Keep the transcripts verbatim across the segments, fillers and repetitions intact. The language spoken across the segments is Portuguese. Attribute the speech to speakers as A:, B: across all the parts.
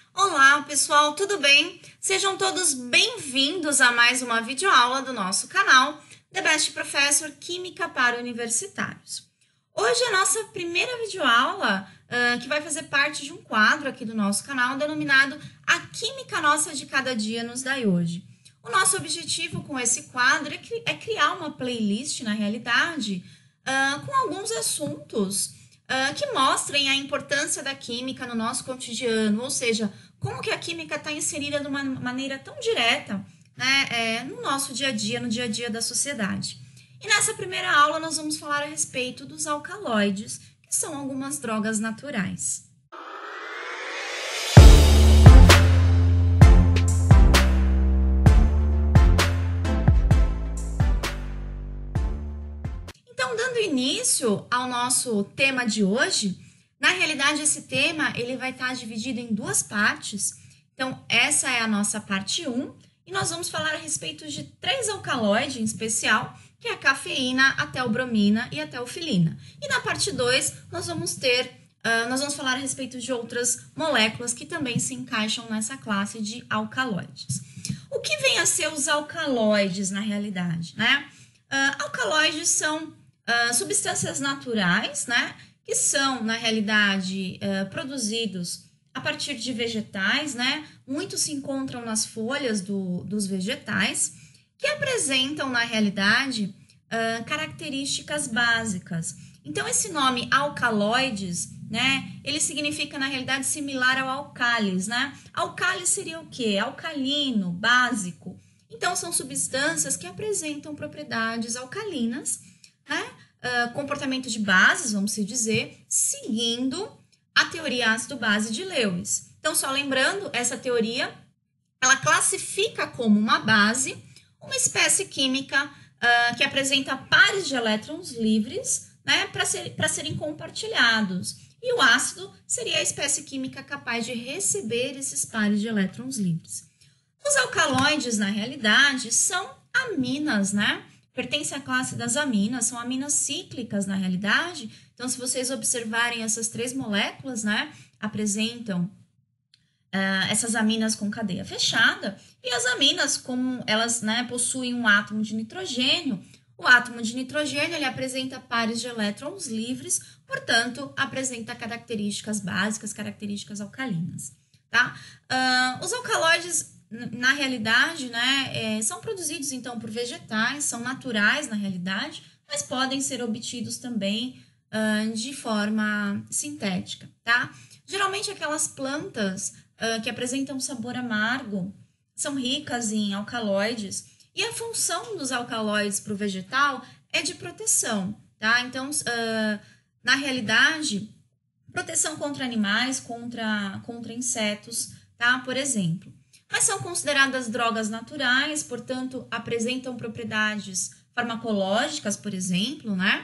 A: Olá, pessoal, tudo bem? Sejam todos bem-vindos a mais uma videoaula do nosso canal The Best Professor Química para Universitários. Hoje é a nossa primeira videoaula uh, que vai fazer parte de um quadro aqui do nosso canal denominado A Química Nossa de Cada Dia nos Dai Hoje. O nosso objetivo com esse quadro é, cri é criar uma playlist, na realidade, uh, com alguns assuntos Uh, que mostrem a importância da química no nosso cotidiano, ou seja, como que a química está inserida de uma maneira tão direta, né, é, no nosso dia a dia, no dia a dia da sociedade. E nessa primeira aula nós vamos falar a respeito dos alcaloides, que são algumas drogas naturais. Então, dando início ao nosso tema de hoje, na realidade esse tema ele vai estar dividido em duas partes. Então, essa é a nossa parte um e nós vamos falar a respeito de três alcaloides em especial, que é a cafeína, a teobromina e a teofilina. E na parte dois nós vamos ter, uh, nós vamos falar a respeito de outras moléculas que também se encaixam nessa classe de alcaloides. O que vem a ser os alcaloides na realidade, né? Uh, alcaloides são Uh, substâncias naturais, né, que são, na realidade, uh, produzidos a partir de vegetais, né, muitos se encontram nas folhas do, dos vegetais, que apresentam, na realidade, uh, características básicas. Então, esse nome alcaloides, né, ele significa, na realidade, similar ao álcalis, né? Álcalis seria o quê? Alcalino, básico. Então, são substâncias que apresentam propriedades alcalinas, né? Uh, comportamento de bases, vamos dizer, seguindo a teoria ácido-base de Lewis. Então, só lembrando, essa teoria, ela classifica como uma base uma espécie química uh, que apresenta pares de elétrons livres, né, para ser, para serem compartilhados. E o ácido seria a espécie química capaz de receber esses pares de elétrons livres. Os alcaloides, na realidade, são aminas, né? Pertence à classe das aminas, são aminas cíclicas na realidade. Então, se vocês observarem essas três moléculas, né, apresentam uh, essas aminas com cadeia fechada. E as aminas, como elas, né, possuem um átomo de nitrogênio, o átomo de nitrogênio ele apresenta pares de elétrons livres, portanto, apresenta características básicas, características alcalinas. Tá? Uh, os alcaloides, na realidade, né, é, são produzidos, então, por vegetais, são naturais, na realidade, mas podem ser obtidos também uh, de forma sintética, tá? Geralmente, aquelas plantas uh, que apresentam sabor amargo são ricas em alcaloides, e a função dos alcaloides para o vegetal é de proteção, tá? Então, uh, na realidade, proteção contra animais, contra, contra insetos, tá? Por exemplo. Mas são consideradas drogas naturais, portanto, apresentam propriedades farmacológicas, por exemplo, né?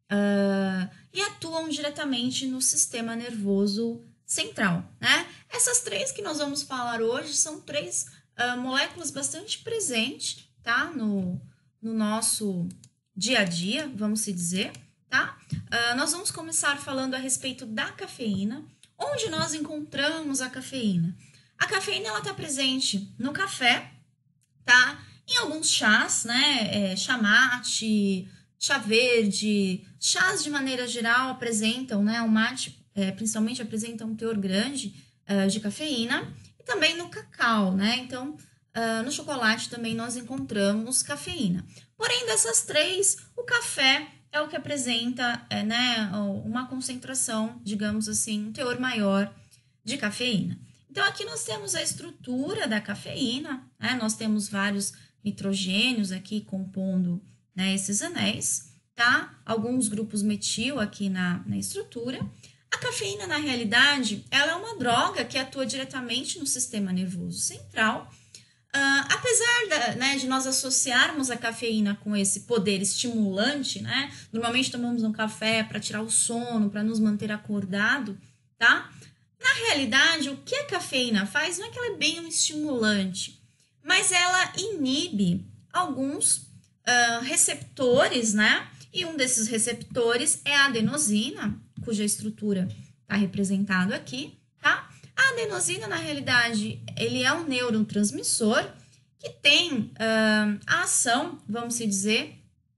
A: Uh, e atuam diretamente no sistema nervoso central, né? Essas três que nós vamos falar hoje são três uh, moléculas bastante presentes, tá? No, no nosso dia a dia, vamos se dizer, tá? Uh, nós vamos começar falando a respeito da cafeína. Onde nós encontramos a cafeína? A cafeína ela está presente no café, tá? Em alguns chás, né? É, chá mate, chá verde, chás de maneira geral apresentam, né? O mate é, principalmente apresenta um teor grande uh, de cafeína e também no cacau, né? Então, uh, no chocolate também nós encontramos cafeína. Porém, dessas três, o café é o que apresenta, é, né? Uma concentração, digamos assim, um teor maior de cafeína. Então, aqui nós temos a estrutura da cafeína, né? Nós temos vários nitrogênios aqui compondo, né, esses anéis, tá? Alguns grupos metil aqui na, na estrutura. A cafeína, na realidade, ela é uma droga que atua diretamente no sistema nervoso central. Uh, apesar da, né, de nós associarmos a cafeína com esse poder estimulante, né? Normalmente tomamos um café para tirar o sono, para nos manter acordado, tá? Na realidade, o que a cafeína faz não é que ela é bem um estimulante, mas ela inibe alguns uh, receptores, né? E um desses receptores é a adenosina, cuja estrutura está representada aqui, tá? A adenosina, na realidade, ele é um neurotransmissor que tem uh, a ação, vamos dizer,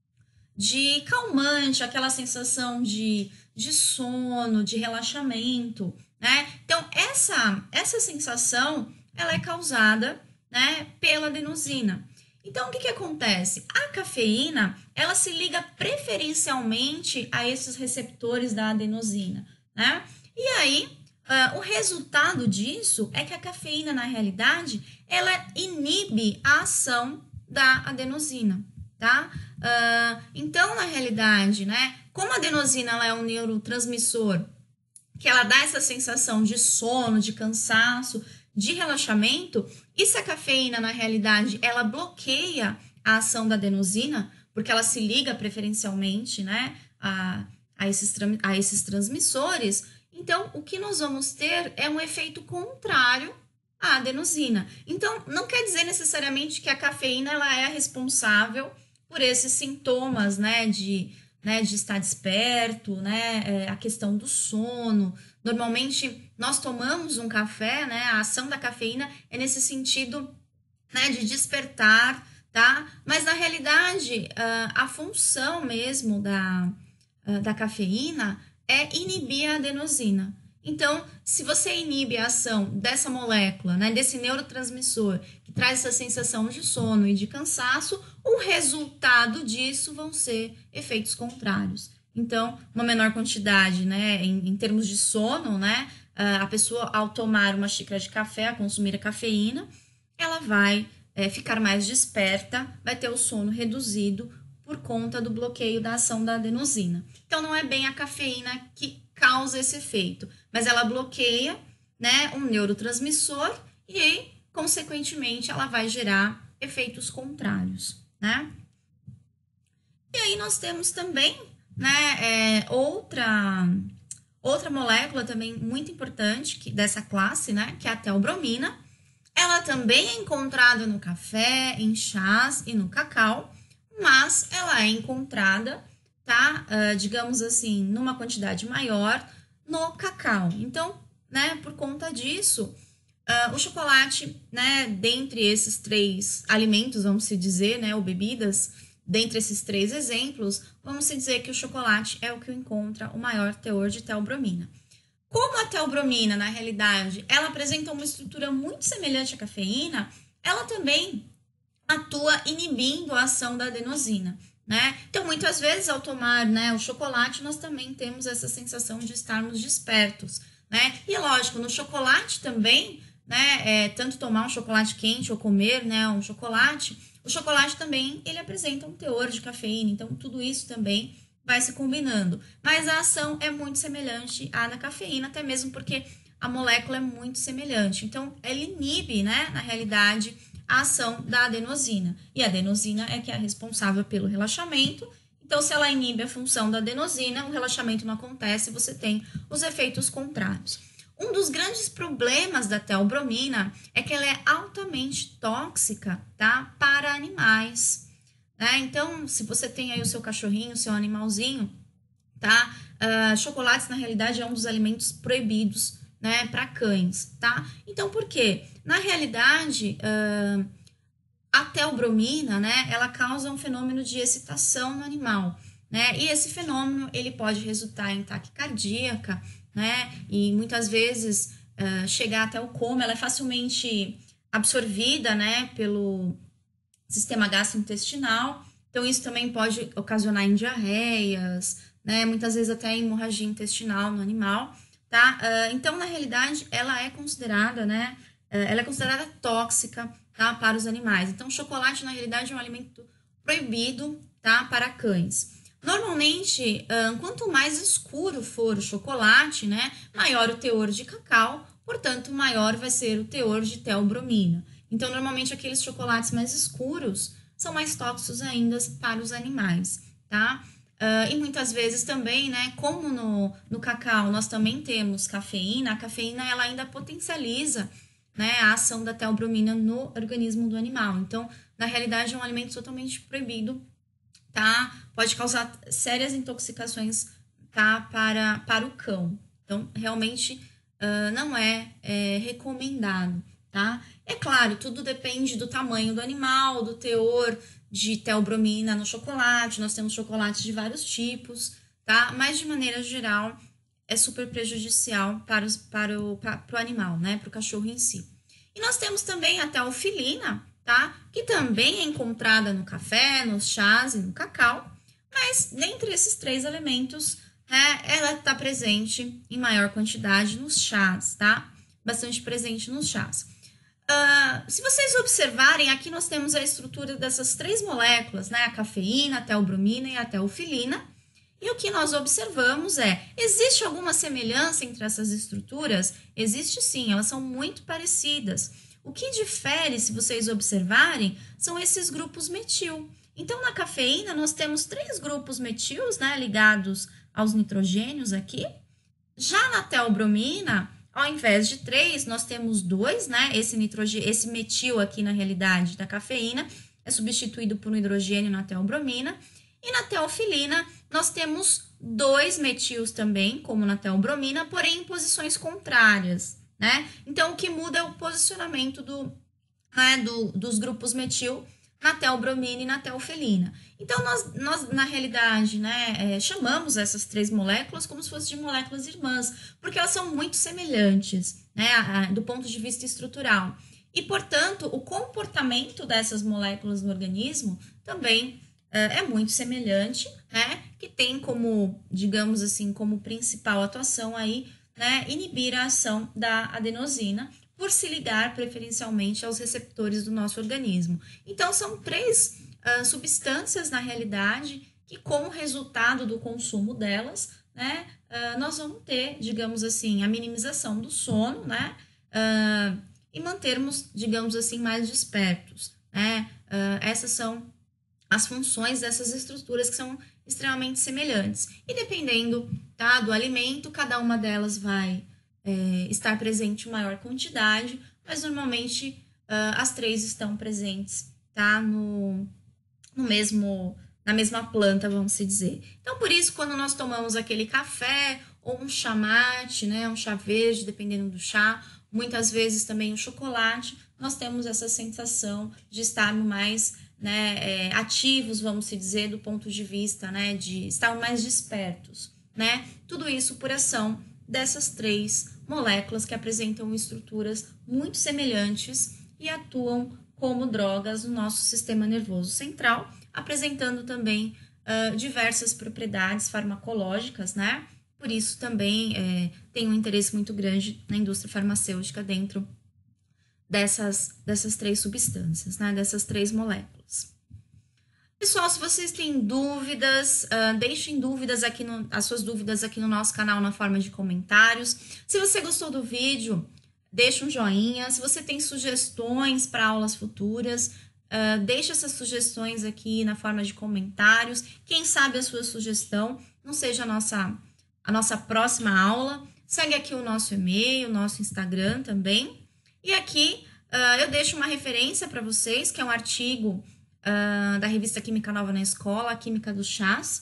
A: de calmante, aquela sensação de, de sono, de relaxamento, né? Então, essa, essa sensação, ela é causada, né, pela adenosina. Então, o que que acontece? A cafeína, ela se liga preferencialmente a esses receptores da adenosina, né? E aí, uh, o resultado disso é que a cafeína, na realidade, ela inibe a ação da adenosina, tá? Uh, então, na realidade, né, como a adenosina ela é um neurotransmissor que ela dá essa sensação de sono, de cansaço, de relaxamento, e se a cafeína, na realidade, ela bloqueia a ação da adenosina, porque ela se liga preferencialmente, né, a, a, esses, a esses transmissores, então o que nós vamos ter é um efeito contrário à adenosina. Então, não quer dizer necessariamente que a cafeína ela é a responsável por esses sintomas, né, de, né, de estar desperto, né, é, a questão do sono. Normalmente, nós tomamos um café, né, a ação da cafeína é nesse sentido, né, de despertar, tá? Mas, na realidade, a função mesmo da, da cafeína é inibir a adenosina. Então, se você inibe a ação dessa molécula, né, desse neurotransmissor, que traz essa sensação de sono e de cansaço, o resultado disso vão ser efeitos contrários. Então, uma menor quantidade, né, em, em termos de sono, né, a pessoa, ao tomar uma xícara de café, a consumir a cafeína, ela vai é, ficar mais desperta, vai ter o sono reduzido por conta do bloqueio da ação da adenosina. Então, não é bem a cafeína que causa esse efeito, mas ela bloqueia, né, um neurotransmissor e, consequentemente, ela vai gerar efeitos contrários, né? E aí nós temos também, né, é, outra, outra molécula também muito importante que, dessa classe, né, que é a teobromina. Ela também é encontrada no café, em chás e no cacau, mas ela é encontrada, tá, uh, digamos assim, numa quantidade maior no cacau. Então, né, por conta disso, uh, o chocolate, né, dentre esses três alimentos, vamos se dizer, né, ou bebidas, dentre esses três exemplos, vamos se dizer que o chocolate é o que encontra o maior teor de teobromina. Como a teobromina, na realidade, ela apresenta uma estrutura muito semelhante à cafeína, ela também atua inibindo a ação da adenosina, né? Então, muitas vezes, ao tomar, né, o chocolate, nós também temos essa sensação de estarmos despertos, né? E, lógico, no chocolate também, né, é, tanto tomar um chocolate quente ou comer, né, um chocolate, o chocolate também, ele apresenta um teor de cafeína, então tudo isso também vai se combinando. Mas a ação é muito semelhante à da cafeína, até mesmo porque a molécula é muito semelhante. Então, ela inibe, né, na realidade, a ação da adenosina. E a adenosina é que é responsável pelo relaxamento. Então, se ela inibe a função da adenosina, o relaxamento não acontece e você tem os efeitos contrários. Um dos grandes problemas da teobromina é que ela é altamente tóxica, tá, para animais, né? Então, se você tem aí o seu cachorrinho, o seu animalzinho, tá, uh, chocolates na realidade é um dos alimentos proibidos, né, para cães, tá? Então, por quê? Na realidade, uh, a teobromina, né, ela causa um fenômeno de excitação no animal, né? E esse fenômeno, ele pode resultar em taquicardia, né? E muitas vezes uh, chegar até o coma. Ela é facilmente absorvida, né, pelo sistema gastrointestinal. Então, isso também pode ocasionar em diarreias, né? Muitas vezes até hemorragia intestinal no animal, tá? Uh, então, na realidade, ela é considerada, né? Uh, ela é considerada tóxica, tá, para os animais. Então, chocolate, na realidade, é um alimento proibido, tá, para cães. Normalmente, uh, quanto mais escuro for o chocolate, né, maior o teor de cacau, portanto, maior vai ser o teor de teobromina. Então, normalmente, aqueles chocolates mais escuros são mais tóxicos ainda para os animais, tá? Uh, e muitas vezes também, né, como no, no cacau nós também temos cafeína, a cafeína ela ainda potencializa, né, a ação da teobromina no organismo do animal. Então, na realidade, é um alimento totalmente proibido, tá? Pode causar sérias intoxicações, tá, para, para o cão. Então, realmente, uh, não é, é recomendado, tá? É claro, tudo depende do tamanho do animal, do teor de teobromina no chocolate. Nós temos chocolates de vários tipos, tá? Mas de maneira geral é super prejudicial para, os, para, o, para, para o animal, né? Para o cachorro em si. E nós temos também a teofilina, tá? Que também é encontrada no café, nos chás e no cacau. Mas dentre esses três elementos, é, ela está presente em maior quantidade nos chás, tá? Bastante presente nos chás. Uh, se vocês observarem, aqui nós temos a estrutura dessas três moléculas, né? A cafeína, a teobromina e a teofilina. E o que nós observamos é, existe alguma semelhança entre essas estruturas? Existe sim, elas são muito parecidas. O que difere, se vocês observarem, são esses grupos metil. Então, na cafeína, nós temos três grupos metils, né, ligados aos nitrogênios aqui. Já na teobromina, ao invés de três, nós temos dois, né? Esse, nitrogênio, esse metil aqui, na realidade, da cafeína, é substituído por um hidrogênio na teobromina. E na teofilina, nós temos dois metils também, como na teobromina, porém em posições contrárias, né? Então, o que muda é o posicionamento do, né, do, dos grupos metil na teobromina e na teofilina. Então, nós, nós na realidade, né, é, chamamos essas três moléculas como se fossem de moléculas irmãs, porque elas são muito semelhantes, né, a, a, do ponto de vista estrutural. E, portanto, o comportamento dessas moléculas no organismo também é muito semelhante, né? Que tem como, digamos assim, como principal atuação aí, né? Inibir a ação da adenosina por se ligar preferencialmente aos receptores do nosso organismo. Então, são três uh, substâncias, na realidade, que como resultado do consumo delas, né? Uh, nós vamos ter, digamos assim, a minimização do sono, né? Uh, e mantermos, digamos assim, mais despertos, né? Uh, essas são as funções dessas estruturas que são extremamente semelhantes. E dependendo, tá, do alimento, cada uma delas vai é, estar presente em maior quantidade, mas normalmente uh, as três estão presentes, tá, no, no mesmo, na mesma planta, vamos se dizer. Então, por isso, quando nós tomamos aquele café ou um chá mate, né, um chá verde, dependendo do chá, muitas vezes também o chocolate, nós temos essa sensação de estarmos mais né, é, ativos, vamos se dizer, do ponto de vista, né, de estar mais despertos, né? Tudo isso por ação dessas três moléculas que apresentam estruturas muito semelhantes e atuam como drogas no nosso sistema nervoso central, apresentando também uh, diversas propriedades farmacológicas, né? Por isso também é, tem um interesse muito grande na indústria farmacêutica dentro dessas, dessas três substâncias, né? Dessas três moléculas. Pessoal, se vocês têm dúvidas, uh, deixem dúvidas aqui no, as suas dúvidas aqui no nosso canal na forma de comentários. Se você gostou do vídeo, deixa um joinha. Se você tem sugestões para aulas futuras, uh, deixa essas sugestões aqui na forma de comentários. Quem sabe a sua sugestão não seja a nossa, a nossa próxima aula. Segue aqui o nosso e-mail, o nosso Instagram também. E aqui uh, eu deixo uma referência para vocês, que é um artigo uh, da revista Química Nova na Escola, a Química dos Chás.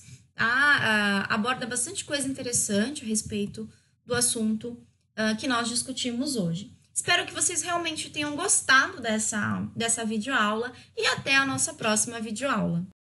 A: Tá? Uh, aborda bastante coisa interessante a respeito do assunto uh, que nós discutimos hoje. Espero que vocês realmente tenham gostado dessa, dessa videoaula e até a nossa próxima videoaula.